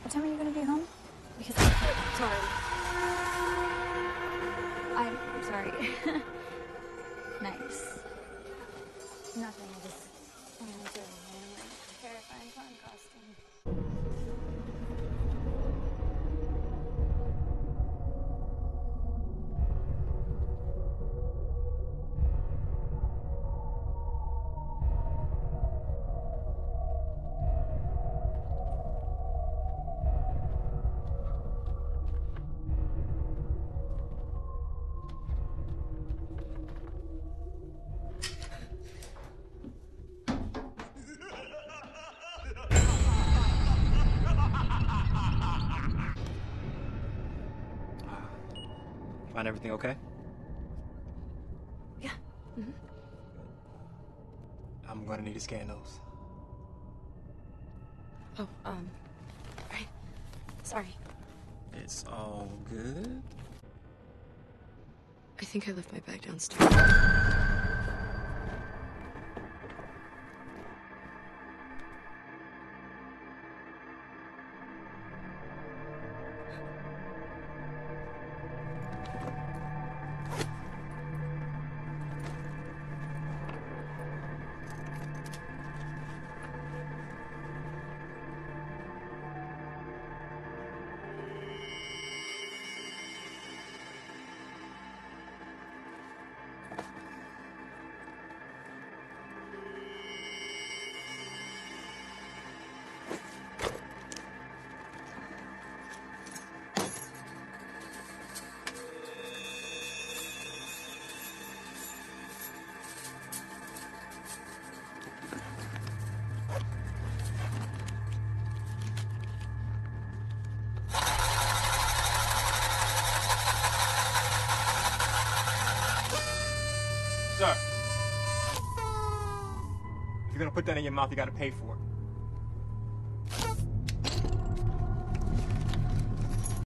What time are you going to be home? Because sorry. I'm sorry. Nice. Nothing. I just wanted to randomly terrifying clown costume. Find everything okay? Yeah. Mm-hmm. I'm gonna need to scan those. Oh, right. Sorry. It's all good. I think I left my bag downstairs. Sir, if you're gonna put that in your mouth, you gotta pay for it.